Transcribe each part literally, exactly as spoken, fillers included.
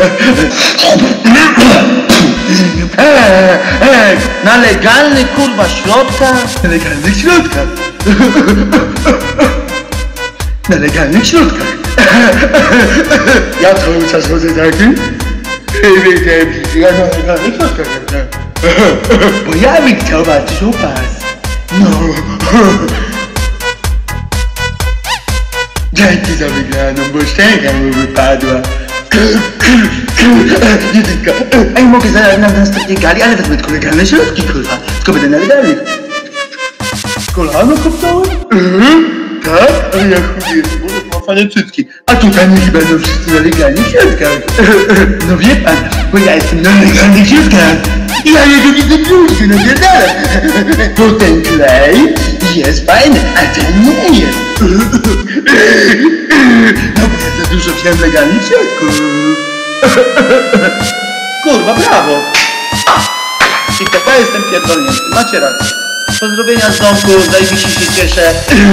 Na legalny kurwa środkach? Na legalnych środkach. Na legalnych środkach. Ja cały czas chodzę taki. I wiedziałem, że ja na legalnych środkach. Bo ja bym chciał was szupać. No. Dzięki za wygraną, bo szczęka mu wypadła. Jedynka. Ej, mogę zaraz na następnej gali, ale wezmę tylko legalne środki, kurwa. Tylko będę na legalnych. Kolano kopnąłem? Mhm. Tak? Ale ja chudię, bo mam fajne cycki. A tutaj niech będą wszyscy na legalnych środkach. No wie pan, bo ja jestem na legalnych środkach. I ja jego widzę pluszki, no pierdolę. Bo ten klej jest fajny, a ten nie jest. No bo ja za dużo wziąłem legalnych środków. Kurwa, brawo! I taka jestem pierdolnięty, macie rację. Pozdrowienia z domku, zajebiście się cieszę.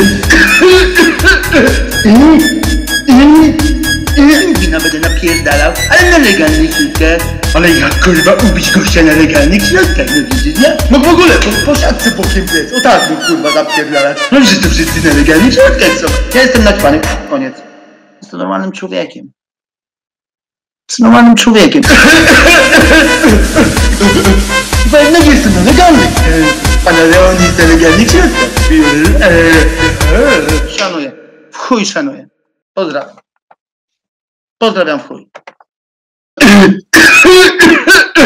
Wina będę napierdalał, ale na legalnych środkach. Ale jak kurwa ubić gościa na legalnych środkach, no widzisz, nie? No w ogóle, po, po siatce bokiem biec, o tak mógł kurwa zapierdalać. No że to wszyscy na legalnych środkach są. Ja jestem naćpany, koniec. Jestem normalnym człowiekiem. Jestem normalnym człowiekiem. Chyba jednak jestem na legalnych. Pana Leon jest na legalnych środkach. Szanuję. W chuj szanuję. Pozdrawiam. Pozdrawiam w chuj.